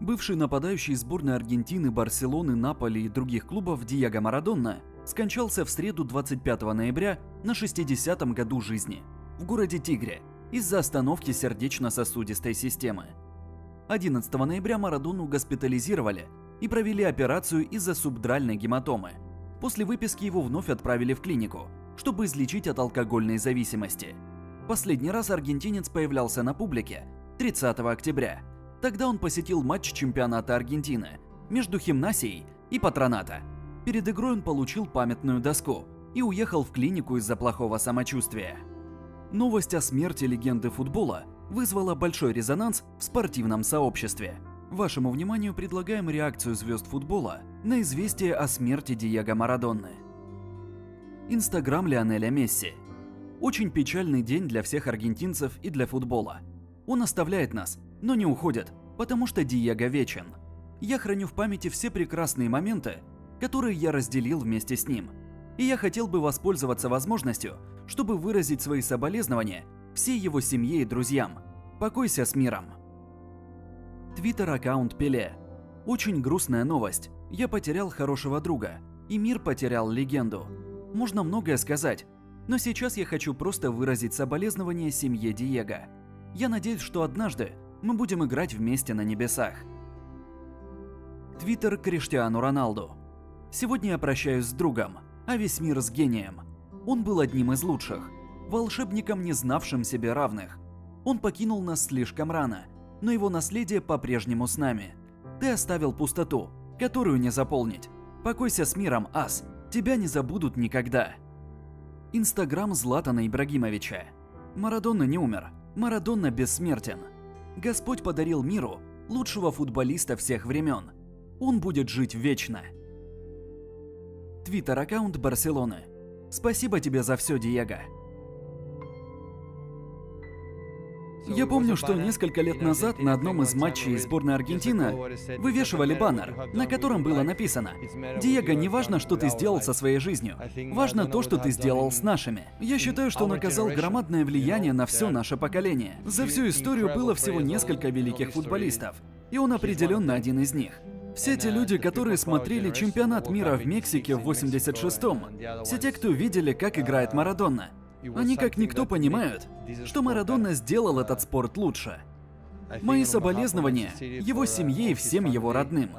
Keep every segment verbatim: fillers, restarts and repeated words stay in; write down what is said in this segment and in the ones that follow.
Бывший нападающий сборной Аргентины, Барселоны, Наполи и других клубов Диего Марадона скончался в среду двадцать пятого ноября на шестидесятом году жизни в городе Тигре из-за остановки сердечно-сосудистой системы. одиннадцатого ноября Марадону госпитализировали и провели операцию из-за субдральной гематомы. После выписки его вновь отправили в клинику, чтобы излечить от алкогольной зависимости. Последний раз аргентинец появлялся на публике тридцатого октября. Тогда он посетил матч чемпионата Аргентины между Химнасией и Патронато. Перед игрой он получил памятную доску и уехал в клинику из-за плохого самочувствия. Новость о смерти легенды футбола вызвала большой резонанс в спортивном сообществе. Вашему вниманию предлагаем реакцию звезд футбола на известие о смерти Диего Марадоны. Инстаграм Лионеля Месси. Очень печальный день для всех аргентинцев и для футбола. Он оставляет нас, но не уходит, потому что Диего вечен. Я храню в памяти все прекрасные моменты, которые я разделил вместе с ним. И я хотел бы воспользоваться возможностью, чтобы выразить свои соболезнования всей его семье и друзьям. Покойся с миром. Твиттер-аккаунт Пеле. Очень грустная новость. Я потерял хорошего друга, и мир потерял легенду. Можно многое сказать, но сейчас я хочу просто выразить соболезнования семье Диего. Я надеюсь, что однажды мы будем играть вместе на небесах. Твиттер Криштиану Роналду. Сегодня я прощаюсь с другом, а весь мир с гением. Он был одним из лучших, волшебником, не знавшим себе равных. Он покинул нас слишком рано, но его наследие по-прежнему с нами. Ты оставил пустоту, которую не заполнить. Покойся с миром, ас, тебя не забудут никогда. Инстаграм Златана Ибрагимовича. Марадона не умер, Марадона бессмертен. Господь подарил миру лучшего футболиста всех времен. Он будет жить вечно. Твиттер-аккаунт Барселоны. Спасибо тебе за все, Диего. Я помню, что несколько лет назад на одном из матчей сборной Аргентины вывешивали баннер, на котором было написано: «Диего, не важно, что ты сделал со своей жизнью, важно то, что ты сделал с нашими». Я считаю, что он оказал громадное влияние на все наше поколение. За всю историю было всего несколько великих футболистов, и он определенно один из них. Все те люди, которые смотрели чемпионат мира в Мексике в восемьдесят шестом, все те, кто видели, как играет Марадона, они как никто понимают, что Марадона сделал этот спорт лучше. Мои соболезнования его семье и всем его родным.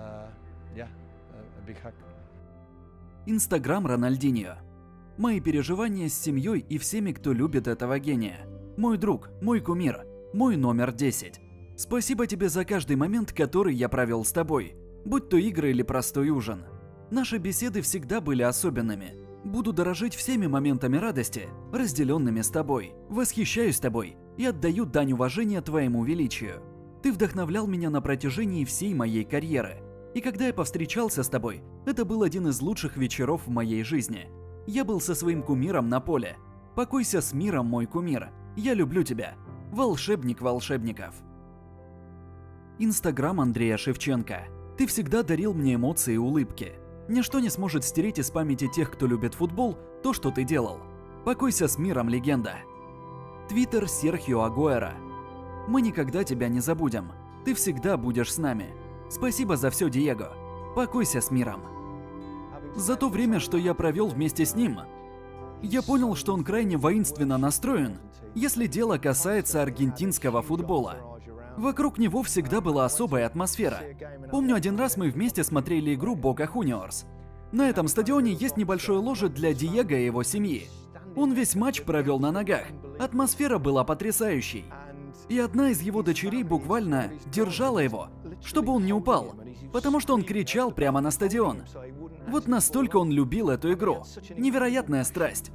Инстаграм Рональдиньо. Мои переживания с семьей и всеми, кто любит этого гения. Мой друг, мой кумир, мой номер десять. Спасибо тебе за каждый момент, который я провел с тобой, будь то игры или простой ужин. Наши беседы всегда были особенными. Буду дорожить всеми моментами радости, разделенными с тобой. Восхищаюсь тобой и отдаю дань уважения твоему величию. Ты вдохновлял меня на протяжении всей моей карьеры. И когда я повстречался с тобой, это был один из лучших вечеров в моей жизни. Я был со своим кумиром на поле. Покойся с миром, мой кумир. Я люблю тебя. Волшебник волшебников. Инстаграм Андрея Шевченко. Ты всегда дарил мне эмоции и улыбки. Ничто не сможет стереть из памяти тех, кто любит футбол, то, что ты делал. Покойся с миром, легенда. Твиттер Серхио Агуэро. Мы никогда тебя не забудем. Ты всегда будешь с нами. Спасибо за все, Диего. Покойся с миром. За то время, что я провел вместе с ним, я понял, что он крайне воинственно настроен, если дело касается аргентинского футбола. Вокруг него всегда была особая атмосфера. Помню, один раз мы вместе смотрели игру Бока Хуниорс. На этом стадионе есть небольшое ложе для Диего и его семьи. Он весь матч провел на ногах. Атмосфера была потрясающей. И одна из его дочерей буквально держала его, чтобы он не упал, потому что он кричал прямо на стадион. Вот настолько он любил эту игру. Невероятная страсть.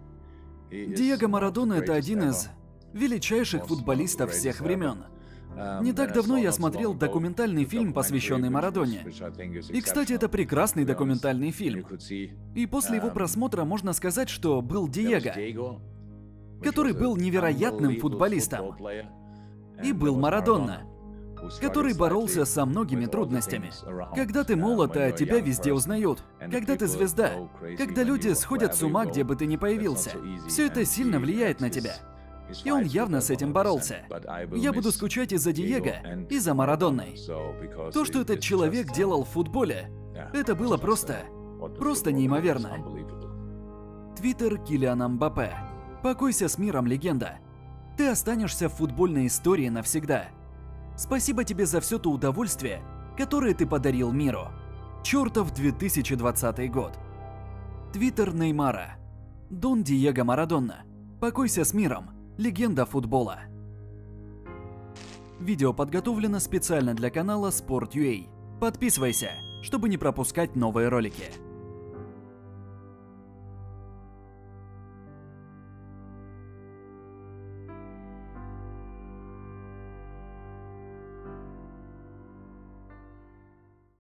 Диего Марадона – это один из величайших футболистов всех времен. Не так давно я смотрел документальный фильм, посвященный Марадоне. И, кстати, это прекрасный документальный фильм. И после его просмотра можно сказать, что был Диего, который был невероятным футболистом. И был Марадона, который боролся со многими трудностями. Когда ты молод, а тебя везде узнают. Когда ты звезда. Когда люди сходят с ума, где бы ты ни появился. Все это сильно влияет на тебя. И он явно с этим боролся. Я буду скучать из-за Диего и за Марадоной. То, что этот человек делал в футболе, это было просто, просто неимоверно. Твиттер Килиана Мбаппе. Покойся с миром, легенда. Ты останешься в футбольной истории навсегда. Спасибо тебе за все то удовольствие, которое ты подарил миру. Чертов две тысячи двадцатый год. Твиттер Неймара. Дон Диего Марадона. Покойся с миром, легенда футбола. Видео подготовлено специально для канала Sport точка ю а. Подписывайся, чтобы не пропускать новые ролики.